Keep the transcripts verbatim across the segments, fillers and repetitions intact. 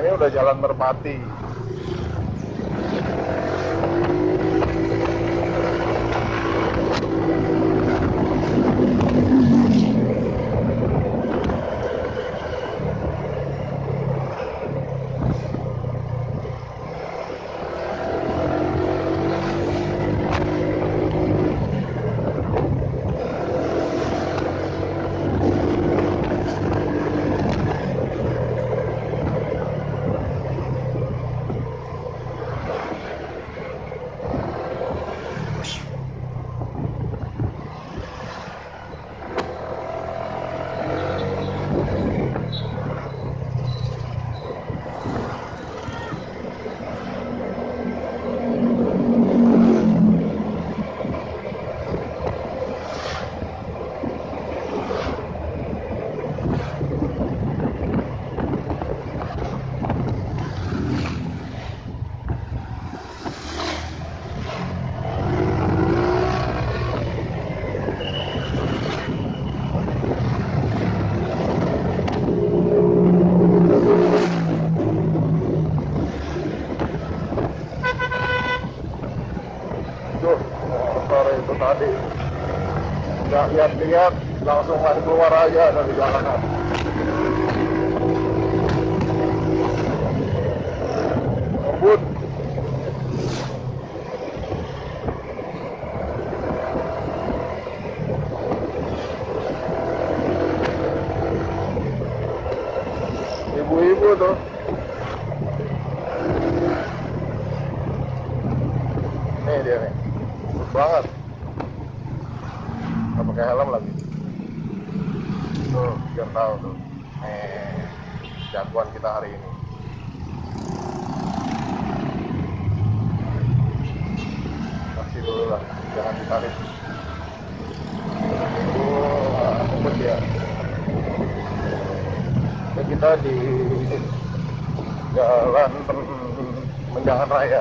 ini udah jalan Merpati. Motor itu tadi nggak lihat-lihat langsung main keluar aja dari jalanan. Ngebut. Ibu-ibu tuh. Nih dia nih, banget. Nggak pakai helm lagi. Tuh, biar tahu tuh. Eh, jagoan kita hari ini. Kasih dulu lah, jangan ditarik. Oh, ngebut ya. Ya, kita di jalan Menjangan Raya.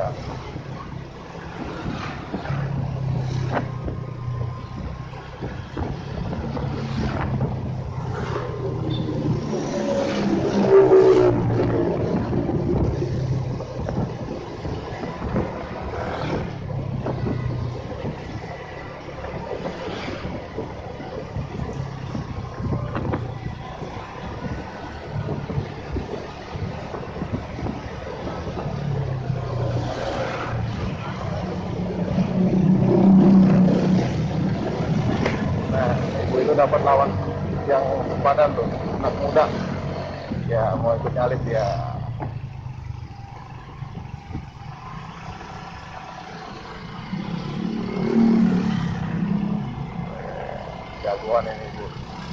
Dapat lawan yang sepadan tuh, anak muda ya, mau ikut nyalip ya. Jagoan ini Bu.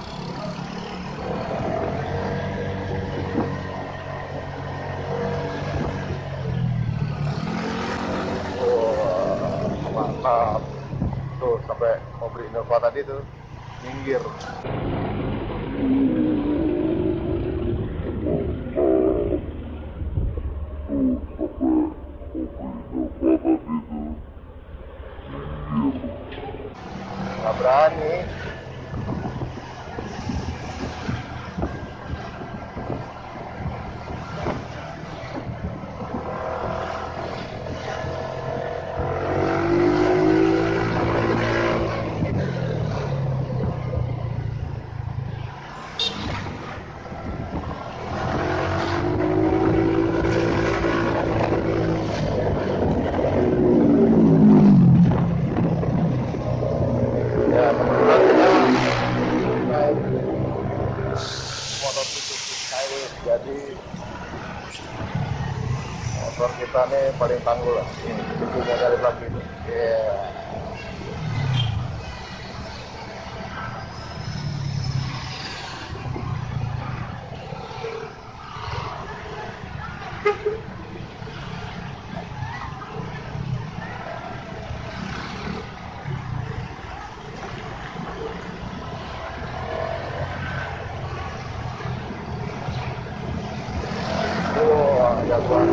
Oh, mantap tuh, sampai mobil Innova tadi tuh minggir. Nggak berani. Jadi motor kita nih paling tangguh lah. Ini pintunya dari lagi. Yeah. Jagoan.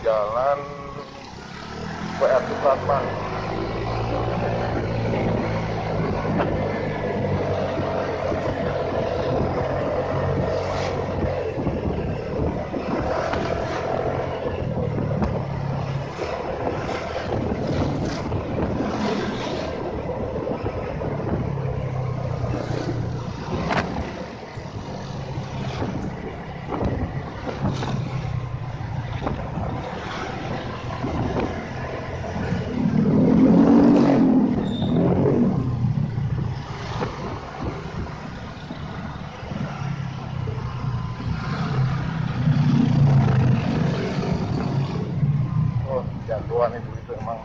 Jalan W R Supratman. Jagoan itu itu emang.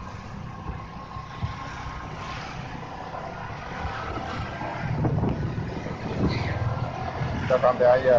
Kita santai aja.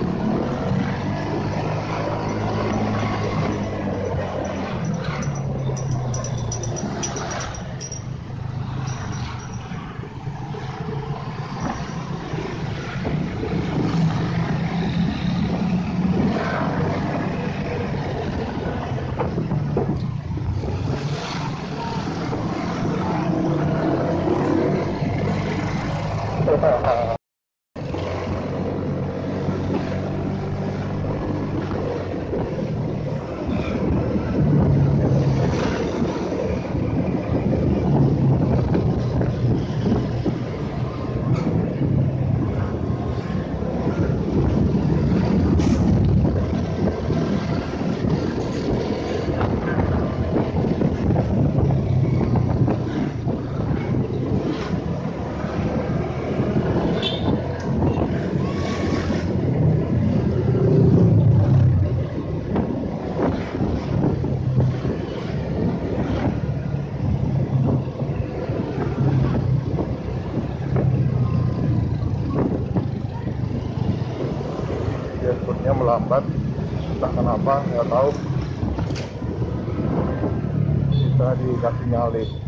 Dashboardnya melambat, entah kenapa, nggak tahu. Kita dikasih nyalip.